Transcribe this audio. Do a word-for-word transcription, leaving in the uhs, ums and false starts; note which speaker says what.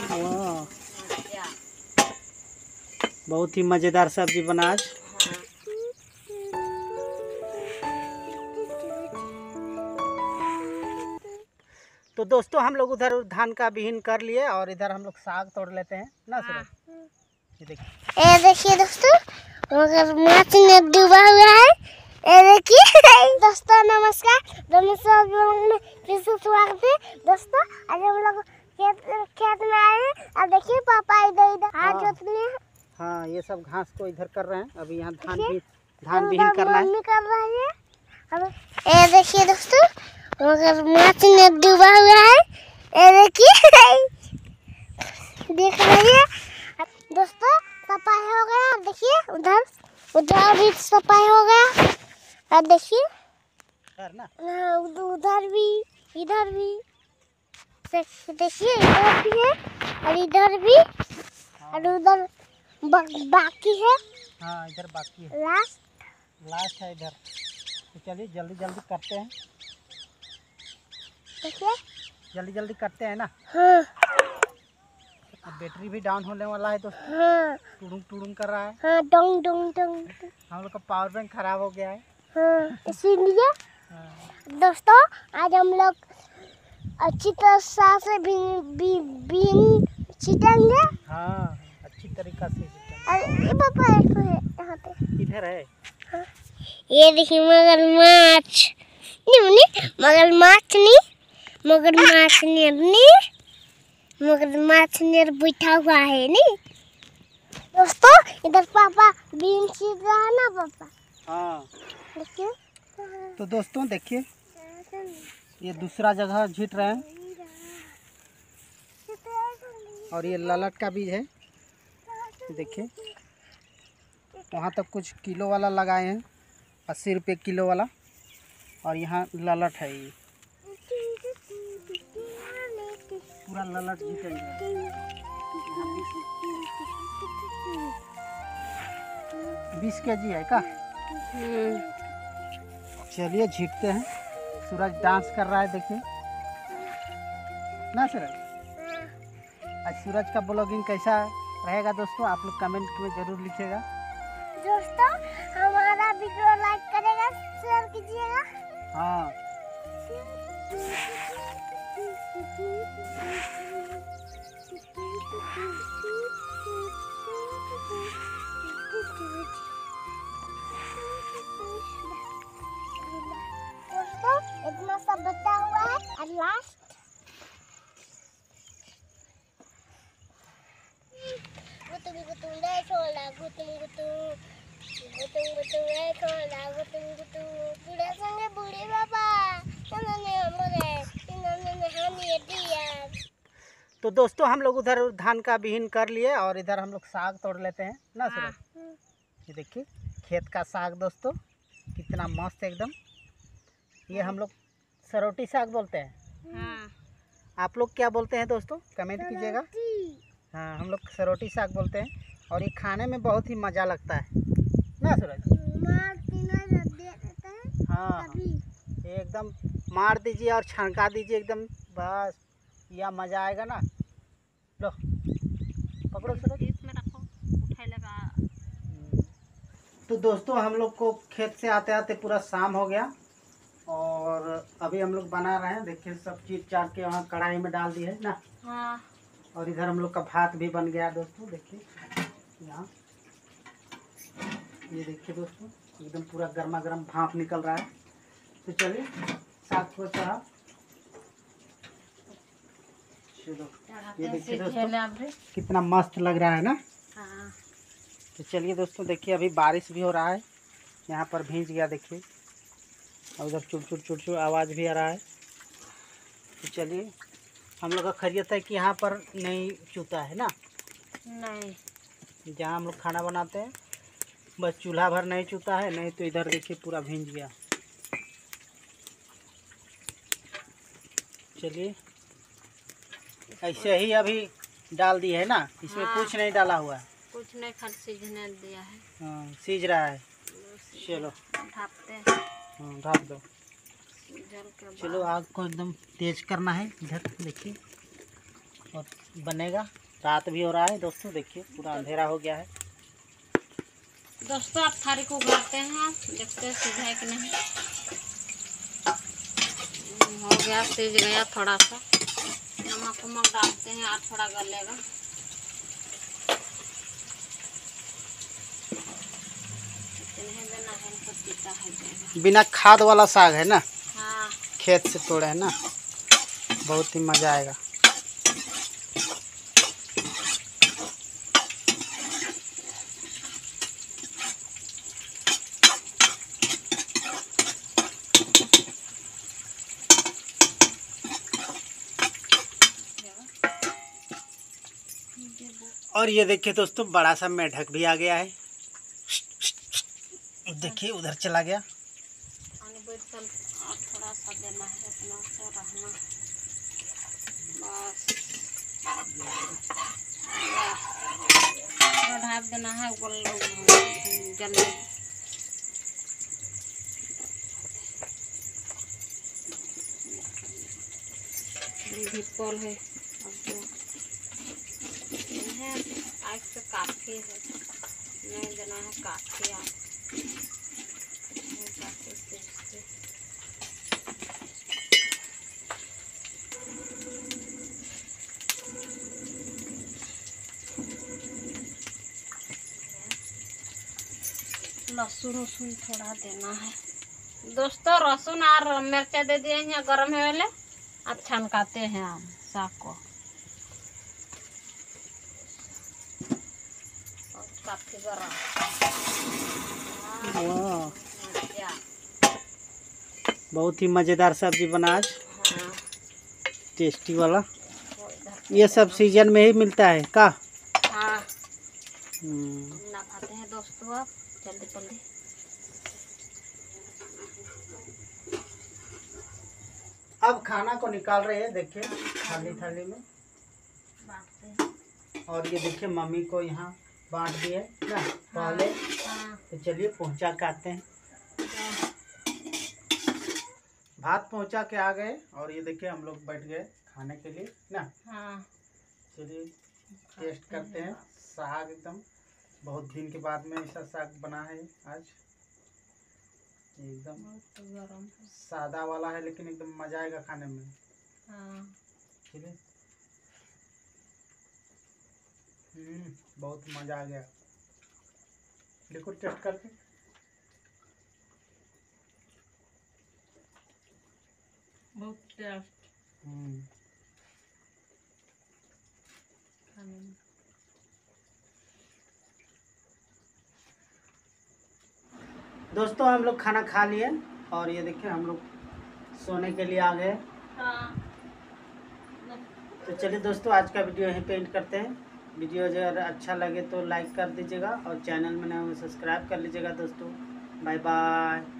Speaker 1: वाह, बहुत ही मज़ेदार सब्जी बना आज। तो दोस्तों हम लोग उधर धान का बिहीन कर लिए और इधर हम लोग साग तोड़ लेते हैं ना सूरज। ये देखिए,
Speaker 2: ये देखिए दोस्तों, मगरमच्छ ने डूबा हुआ है। ये देखिए दोस्तों, नमस्कार में फिर से स्वागत है दोस्तों। आज हम लोग खेत खेत में आए हैं। अब देखिए पापा इधर इधर हाथ जोतने हैं।
Speaker 1: हाँ, ये सब घास को इधर कर रहे हैं। अभी यहाँ धान भी धान बिहीन करना है।
Speaker 2: मम्मी कर रही है। अब ये देखिए दोस्तों, मगरमच्छ ने डूबा हुआ है। ये देखिए देख रही है दोस्तों, सफाई हो गया। देखिए उधर उधर भी सफाई हो गया। और देखिए उधर भी इधर भी देखिए, इधर भी है और इधर भी और उधर बाकी है।
Speaker 1: हाँ, इधर बाकी है,
Speaker 2: लास्ट
Speaker 1: लास्ट है इधर। तो चलिए जल्दी जल्दी करते हैं।
Speaker 2: देखिए
Speaker 1: जल्दी जल्दी करते हैं ना।
Speaker 2: हाँ
Speaker 1: अब बैटरी भी डाउन होने वाला है दोस्तों।
Speaker 2: हाँ
Speaker 1: टुडुंग टुडुंग कर रहा है।
Speaker 2: हाँ डोंग डोंग डोंग।
Speaker 1: हम लोग का पावर बैंक खराब हो गया है।
Speaker 2: हाँ, इसीलिए
Speaker 1: हाँ।
Speaker 2: दोस्तों आज हम लोग अच्छी तरह से बीन बीन बीन छीटेंगे।
Speaker 1: हाँ, अच्छी तरीका से छीटेंगे।
Speaker 2: और ये पापा एक है यहाँ पे,
Speaker 1: इधर है।
Speaker 2: हाँ। ये देखिए मगरमच्छ नहीं, मगरमच्छ नहीं, मगरमच्छ नहीं, मगरमच्छ ने बैठा हुआ है नहीं दोस्तों। इधर पापा बीन छीट रहा है ना पापा।
Speaker 1: हाँ,
Speaker 2: देखिए
Speaker 1: तो दोस्तों देखिए, ये दूसरा जगह छीट रहे हैं और ये ललट का बीज है। देखिए वहाँ तक कुछ किलो वाला लगाए हैं, अस्सी रुपये किलो वाला, और यहाँ ललट है। ये पूरा ललट छीटेंगे। बीस के जी है का। चलिए छीटते हैं। सूरज डांस कर रहा है, देखिए ना सूरज। आज सूरज का ब्लॉगिंग कैसा रहेगा दोस्तों, आप लोग कमेंट में जरूर लिखिएगा।
Speaker 2: दोस्तों हमारा वीडियो लाइक करेगा, शेयर कीजिएगा।
Speaker 1: हाँ,
Speaker 2: दोस्तों इतना सब बचा हुआ है। और लास्ट गुतुम गुतुम रे छोला, गुतुम गुतुम गुतुम गुतुम रे छोला, गुतुम गुतुम पूरे संगे बूढ़ी बाबा इन्होंने हमरे इन्होंने हमें दिया।
Speaker 1: तो दोस्तों हम लोग उधर धान का बिहीन कर लिए और इधर हम लोग साग तोड़ लेते हैं ना सूरज। ये देखिए खेत का साग दोस्तों, कितना मस्त एकदम। ये हम लोग सरोटी साग बोलते हैं।
Speaker 2: हाँ।
Speaker 1: आप लोग क्या बोलते हैं दोस्तों, कमेंट कीजिएगा। हाँ, हम लोग सरोटी साग बोलते हैं और ये खाने में बहुत ही मज़ा लगता है ना सूरज। हाँ, ये एकदम मार दीजिए और छनका दीजिए एकदम, बस यह मज़ा आएगा ना। लो पकड़ो सूरज, इसमें रखो, उठा लगा। तो दोस्तों हम लोग को खेत से आते आते पूरा शाम हो गया और अभी हम लोग बना रहे हैं। देखिए सब चीज़ चाट के वहाँ कढ़ाई में डाल दी है ना।
Speaker 2: हाँ।
Speaker 1: और इधर हम लोग का भात भी बन गया दोस्तों। देखिए यहाँ, ये देखिए दोस्तों एकदम पूरा गर्मा गर्म भाप निकल रहा है। तो चलिए साग को चढ़ा। चलो ये देखिए दोस्तों कितना मस्त लग रहा है ना।
Speaker 2: हाँ।
Speaker 1: तो चलिए दोस्तों देखिए, अभी बारिश भी हो रहा है, यहाँ पर भींच गया देखिए, और उधर चुड़ चुड़ चुड़ चुड़ आवाज़ भी आ रहा है। तो चलिए, हम लोग का खैरियत है कि यहाँ पर नहीं चूता है ना।
Speaker 2: नहीं,
Speaker 1: जहाँ हम लोग खाना बनाते हैं बस चूल्हा भर नहीं चूता है, नहीं तो इधर देखिए पूरा भींच गया। चलिए ऐसे ही अभी डाल दिए है ना, इसमें
Speaker 2: हाँ।
Speaker 1: कुछ नहीं डाला हुआ है,
Speaker 2: कुछ नहीं, खाली सीझने दिया है।
Speaker 1: हाँ सीज रहा है। चलो
Speaker 2: ढापते हैं।
Speaker 1: हाँ ढाप दो।
Speaker 2: जल के
Speaker 1: चलो आग को एकदम तेज करना है। इधर देखिए और बनेगा। रात भी हो रहा है दोस्तों, देखिए पूरा अंधेरा हो गया है।
Speaker 3: दोस्तों आप थाली को उगाड़ते हैं, देखते हैं सीधा है कि नहीं। हो गया, सीज गया थोड़ा सा। नमक वमक डालते हैं और थोड़ा गलेगा। देना है इनको, पीता है।
Speaker 1: बिना खाद वाला साग है ना,
Speaker 3: हाँ
Speaker 1: खेत से तोड़े है ना, बहुत ही मज़ा आएगा। और ये देखिए दोस्तों, बड़ा सा मेढक भी आ गया है। देखिए उधर चला गया।
Speaker 3: थोड़ा सा देना है, इतना सा रहना बस। थोड़ा ढाप देना है, उबल जल्दी। भी पल है आज तो काफ़ी है, नहीं देना है काफ़ी। आप लहसुन वसुन थोड़ा देना है दोस्तों। लहसुन और मिर्चा दे दिए हैं गरम है वाले। अब छनकाते हैं हम साग को। काफी गरम।
Speaker 1: बहुत ही मज़ेदार सब्जी बना आज।
Speaker 3: हाँ।
Speaker 1: टेस्टी वाला। ये सब सीजन में ही मिलता है का?
Speaker 3: हाँ।
Speaker 1: हम्म।
Speaker 3: ना खाते हैं दोस्तों आप जल्दी जल्दी।
Speaker 1: अब खाना को निकाल रहे हैं, देखिए थाली थाली में
Speaker 3: बांटते हैं।
Speaker 1: और ये देखिए मम्मी को यहाँ बांट दिए ना पहले।
Speaker 3: हाँ।
Speaker 1: तो चलिए पहुँचा के आते हैं। भात पहुँचा के आ गए और ये देखिए हम लोग बैठ गए खाने के लिए ना।
Speaker 3: हाँ।
Speaker 1: चलिए टेस्ट करते हैं। साग एकदम बहुत दिन के बाद में ऐसा साग बना है आज। एकदम
Speaker 3: गरम
Speaker 1: सादा वाला है लेकिन एकदम मजा आएगा खाने में।
Speaker 3: हाँ।
Speaker 1: चलिए। हम्म बहुत मजा आ गया। देखो टेस्ट करके।
Speaker 3: बहुत टेस्ट।
Speaker 1: हम्म
Speaker 3: खाने में
Speaker 1: दोस्तों हम लोग खाना खा लिए और ये देखिए हम लोग सोने के लिए आ गए।
Speaker 3: हाँ।
Speaker 1: तो चलिए दोस्तों आज का वीडियो यहीं पे एंड करते हैं। वीडियो अगर अच्छा लगे तो लाइक कर दीजिएगा और चैनल में नए हो सब्सक्राइब कर लीजिएगा दोस्तों। Bye bye.